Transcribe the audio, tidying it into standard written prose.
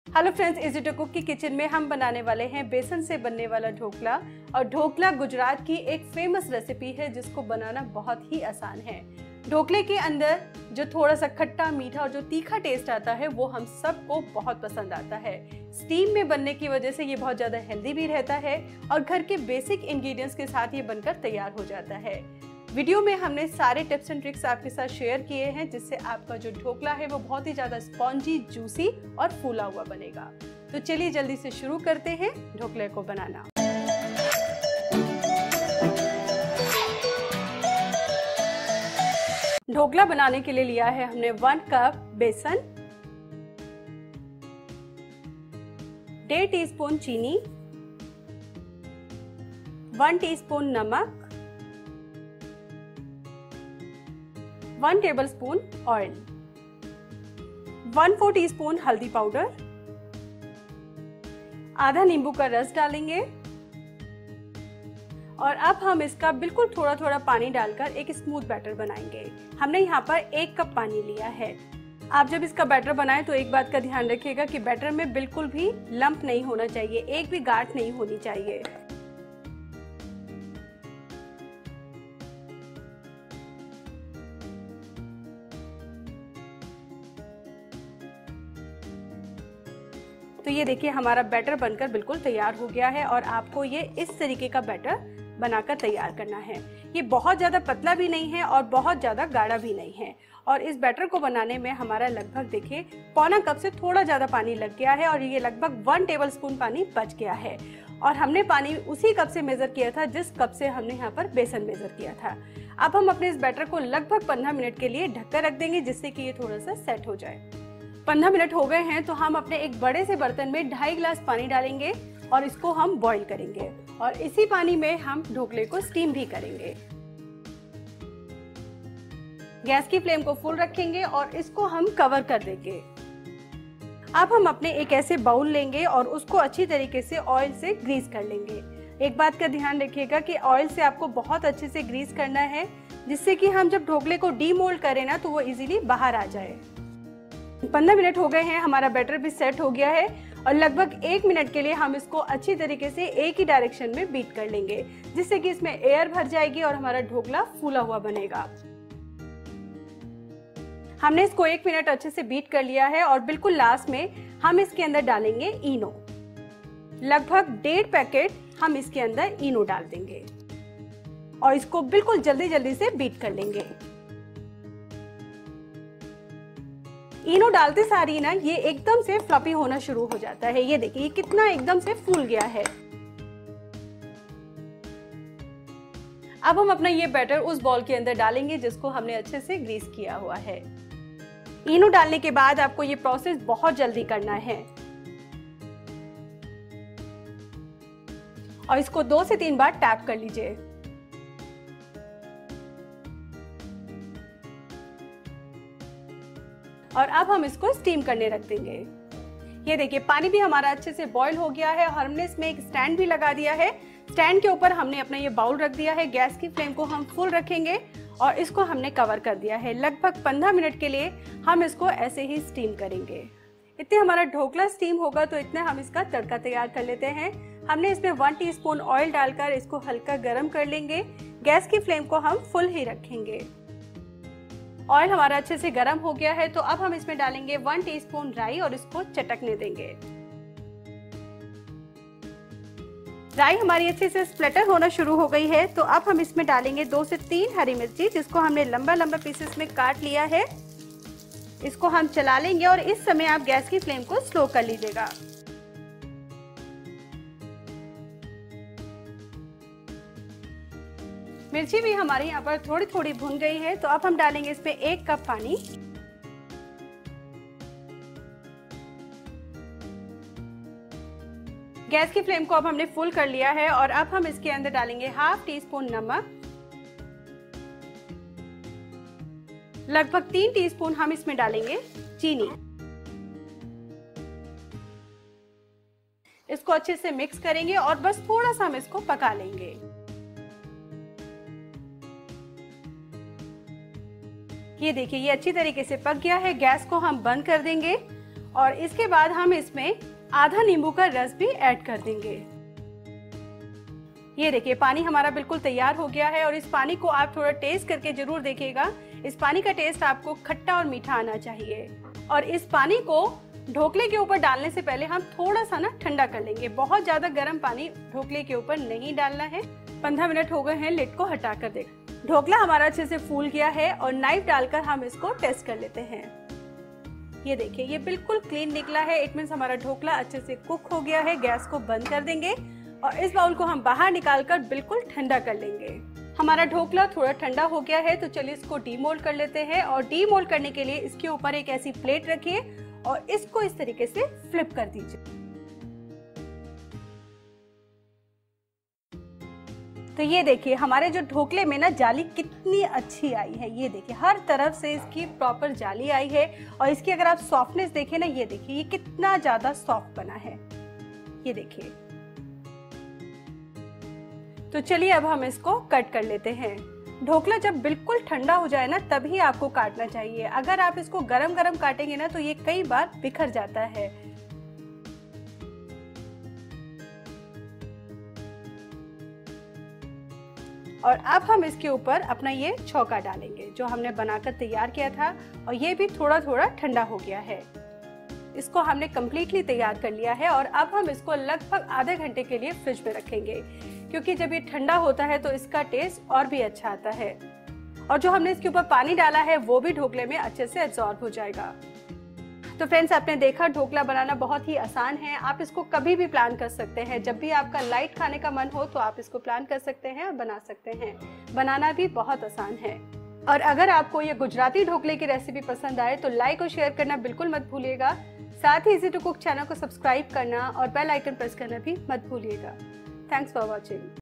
Hello friends, easy to cook की kitchen में हम बनाने वाले हैं बेसन से बनने वाला ढोकला। और ढोकला गुजरात की एक फेमस रेसिपी है जिसको बनाना बहुत ही आसान है। ढोकले के अंदर जो थोड़ा सा खट्टा मीठा और जो तीखा टेस्ट आता है वो हम सबको बहुत पसंद आता है। स्टीम में बनने की वजह से ये बहुत ज़्यादा हेल्दी भी रहता है और घर के बेसिक इंग्रेडिएंट्स के साथ ये बनकर तैयार हो जाता है। वीडियो में हमने सारे टिप्स एंड ट्रिक्स आपके साथ शेयर किए हैं जिससे आपका जो ढोकला है वो बहुत ही ज़्यादा स्पॉन्जी, जूसी और फूला हुआ बनेगा। तो चलिए जल्दी से शुरू करते हैं ढोकले को बनाना। ढोकला बनाने के लिए लिया है हमने 1 कप बेसन, 1.5 टीस्पून चीनी, 1 टीस्पून नमक, 1 टेबलस्पून ऑयल, 1/4 टीस्पून हल्दी पाउडर, आधा नींबू का रस डालेंगे और अब हम इसका बिल्कुल थोड़ा थोड़ा पानी डालकर एक स्मूथ बैटर बनाएंगे। हमने यहाँ पर 1 कप पानी लिया है। आप जब इसका बैटर बनाएं तो एक बात का ध्यान रखिएगा कि बैटर में बिल्कुल भी लंप नहीं होना चाहिए, एक भी गांठ नहीं होनी चाहिए। तो ये देखिए हमारा बैटर बनकर बिल्कुल तैयार हो गया है और आपको ये इस तरीके का बैटर बनाकर तैयार करना है। ये बहुत ज़्यादा पतला भी नहीं है और बहुत ज़्यादा गाढ़ा भी नहीं है। और इस बैटर को बनाने में हमारा लगभग देखिए 1/4 कप से थोड़ा ज़्यादा पानी लग गया है और ये लगभग 1 टेबलस्पून पानी बच गया है। और हमने पानी उसी कप से मेज़र किया था जिस कप से हमने यहाँ पर बेसन मेज़र किया था। अब हम अपने इस बैटर को लगभग 15 मिनट के लिए ढककर रख देंगे जिससे कि ये थोड़ा सा सेट हो जाए। 15 मिनट हो गए हैं तो हम अपने एक बड़े से बर्तन में 2.5 गिलास पानी डालेंगे और इसको हम बॉईल करेंगे और इसी पानी में हम ढोकले को स्टीम भी करेंगे। गैस की फ्लेम को फुल रखेंगे और इसको हम कवर कर देंगे। अब हम अपने एक ऐसे बाउल लेंगे और उसको अच्छी तरीके से ऑयल से ग्रीस कर लेंगे। एक बात का ध्यान रखिएगा कि ऑयल से आपको बहुत अच्छे से ग्रीस करना है जिससे कि हम जब ढोकले को डीमोल्ड करें ना तो वो इजीली बाहर आ जाए। 15 मिनट हो गए हैं, हमारा बैटर भी सेट हो गया है और लगभग 1 मिनट के लिए हम इसको अच्छी तरीके से एक ही डायरेक्शन में बीट कर लेंगे जिससे कि इसमें एयर भर जाएगी और हमारा ढोकला फूला हुआ बनेगा। हमने इसको 1 मिनट अच्छे से बीट कर लिया है और बिल्कुल लास्ट में हम इसके अंदर डालेंगे इनो। लगभग 1.5 पैकेट हम इसके अंदर इनो डाल देंगे और इसको बिल्कुल जल्दी जल्दी से बीट कर लेंगे। इनो डालते सारी ना ये एकदम से फ्लफी होना शुरू हो जाता है। ये देखिए कितना एकदम से फूल गया है। अब हम अपना ये बैटर उस बॉल के अंदर डालेंगे जिसको हमने अच्छे से ग्रीस किया हुआ है। इनो डालने के बाद आपको ये प्रोसेस बहुत जल्दी करना है और इसको 2 से 3 बार टैप कर लीजिए। और अब हम इसको स्टीम करने रख देंगे। ये देखिए पानी भी हमारा अच्छे से बॉईल हो गया है और हमने इसमें एक स्टैंड भी लगा दिया है। स्टैंड के ऊपर हमने अपना ये बाउल रख दिया है। गैस की फ्लेम को हम फुल रखेंगे और इसको हमने कवर कर दिया है। लगभग 15 मिनट के लिए हम इसको ऐसे ही स्टीम करेंगे। इतने हमारा ढोकला स्टीम होगा तो इतने हम इसका तड़का तैयार कर लेते हैं। हमने इसमें 1 टीस्पून ऑयल डालकर इसको हल्का गर्म कर लेंगे। गैस की फ्लेम को हम फुल ही रखेंगे। ऑयल हमारा अच्छे से गर्म हो गया है तो अब हम इसमें डालेंगे 1 टीस्पून राई और इसको चटकने देंगे। राई हमारी अच्छे से स्प्लिटर होना शुरू हो गई है तो अब हम इसमें डालेंगे 2 से 3 हरी मिर्ची जिसको हमने लंबा लंबा पीसेस में काट लिया है। इसको हम चला लेंगे और इस समय आप गैस की फ्लेम को स्लो कर लीजिएगा। मिर्ची भी हमारी यहाँ पर थोड़ी थोड़ी भुन गई है तो अब हम डालेंगे इसमें 1 कप पानी। गैस की फ्लेम को अब हमने फुल कर लिया है और अब हम इसके अंदर डालेंगे 1/2 टीस्पून नमक, लगभग 3 टीस्पून हम इसमें डालेंगे चीनी। इसको अच्छे से मिक्स करेंगे और बस थोड़ा सा हम इसको पका लेंगे। ये देखिए ये अच्छी तरीके से पक गया है। गैस को हम बंद कर देंगे और इसके बाद हम इसमें आधा नींबू का रस भी ऐड कर देंगे। ये देखिए पानी हमारा बिल्कुल तैयार हो गया है और इस पानी को आप थोड़ा टेस्ट करके जरूर देखिएगा। इस पानी का टेस्ट आपको खट्टा और मीठा आना चाहिए। और इस पानी को ढोकले के ऊपर डालने से पहले हम थोड़ा सा ना ठंडा कर लेंगे। बहुत ज्यादा गर्म पानी ढोकले के ऊपर नहीं डालना है। 15 मिनट हो गए हैं, लिड को हटा कर देख। ढोकला हमारा अच्छे से फूल गया है और नाइफ डालकर हम इसको टेस्ट कर लेते हैं। ये देखिए ये बिल्कुल क्लीन निकला है। इट मीन्स हमारा ढोकला अच्छे से कुक हो गया है। गैस को बंद कर देंगे और इस बाउल को हम बाहर निकालकर बिल्कुल ठंडा कर लेंगे। हमारा ढोकला थोड़ा ठंडा हो गया है, तो चलिए इसको डीमोल्ड कर लेते हैं। और डीमोल्ड करने के लिए इसके ऊपर एक ऐसी प्लेट रखिए और इसको इस तरीके से फ्लिप कर दीजिए। तो ये देखिए हमारे जो ढोकले में ना जाली कितनी अच्छी आई है। ये देखिए हर तरफ से इसकी प्रॉपर जाली आई है और इसकी अगर आप सॉफ्टनेस देखें ना, ये देखिए ये कितना ज्यादा सॉफ्ट बना है। ये देखिए, तो चलिए अब हम इसको कट कर लेते हैं। ढोकला जब बिल्कुल ठंडा हो जाए ना तभी आपको काटना चाहिए। अगर आप इसको गरम गरम काटेंगे ना तो ये कई बार बिखर जाता है। और अब हम इसके ऊपर अपना ये छौंका डालेंगे जो हमने बनाकर तैयार किया था और ये भी थोड़ा थोड़ा ठंडा हो गया है। इसको हमने कम्प्लीटली तैयार कर लिया है और अब हम इसको लगभग आधे घंटे के लिए फ्रिज में रखेंगे, क्योंकि जब ये ठंडा होता है तो इसका टेस्ट और भी अच्छा आता है। और जो हमने इसके ऊपर पानी डाला है वो भी ढोकले में अच्छे से एब्जॉर्ब हो जाएगा। तो फ्रेंड्स, आपने देखा ढोकला बनाना बहुत ही आसान है। आप इसको कभी भी प्लान कर सकते हैं। जब भी आपका लाइट खाने का मन हो तो आप इसको प्लान कर सकते हैं और बना सकते हैं। बनाना भी बहुत आसान है। और अगर आपको ये गुजराती ढोकले की रेसिपी पसंद आए तो लाइक और शेयर करना बिल्कुल मत भूलिएगा। साथ ही इजी टू कुक चैनल को सब्सक्राइब करना और बेल आइकन प्रेस करना भी मत भूलिएगा। Thanks for watching.